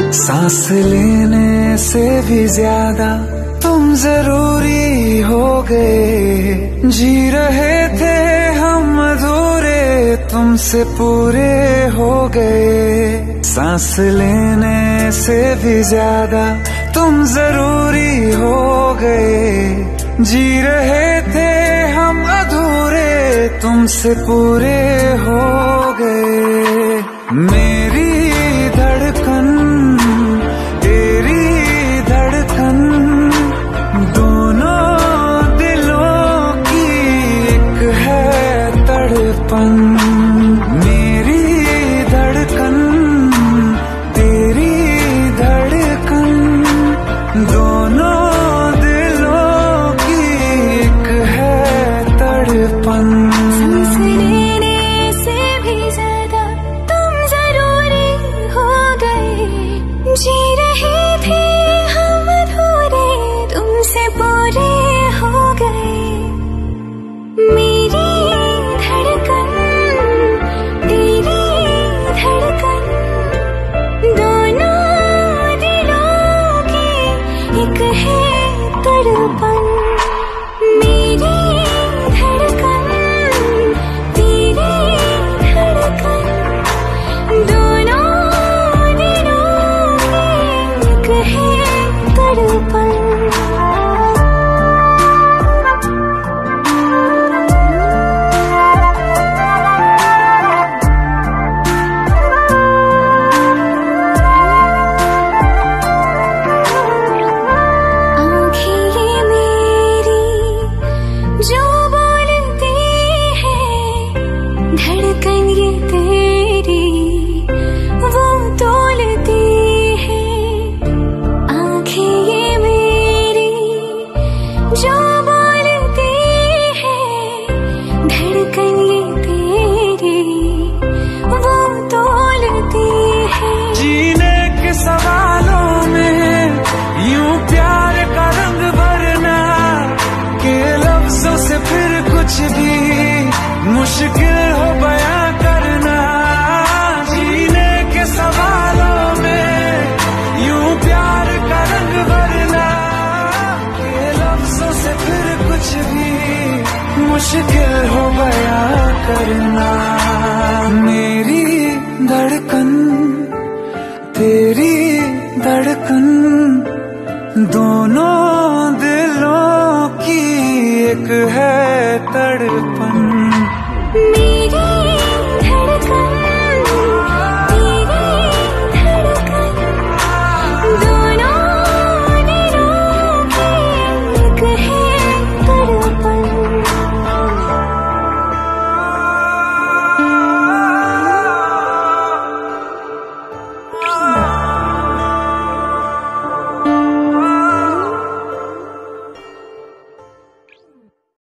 सांस लेने से भी ज्यादा तुम जरूरी हो गए। जी रहे थे हम अधूरे, तुमसे पूरे हो गए। सांस लेने से भी ज्यादा तुम जरूरी हो गए। जी रहे थे हम अधूरे, तुमसे पूरे हो गए। मेरी धड़कन तेरी धड़कन, दोनों दिलों की एक है तड़पन। मेरी धड़कन तेरी धड़कन, दोनों दिलों की एक है तड़पन। सांस लेने से भी ज्यादा तुम जरूरी हो गए। जी रहे थे हम अधूरे, तुमसे पूरे हो गए। मेरी धड़कन तेरी धड़कन, दोनों दिलों की एक है तड़पन। मेरी धड़कन तेरी धड़कन, दोनों दिलों की एक है तड़पन। आँखें ये मेरी जो बोलती है, धड़कन ये तेरी वो तोलती है। आँखें ये मेरी जो बोलती है, धड़कन ये तेरी वो तोलती है। जीने के सवालों में यूं प्यार का रंग भरना, के लफ्जों से फिर कुछ भी मुश्किल हो बयां करना। जीने के सवालों में यूं प्यार का रंग भरना, के लफ्जों से फिर कुछ भी मुश्किल हो बयां करना। मेरी धड़कन तेरी धड़कन, दोनों दिलों की एक है तड़पन।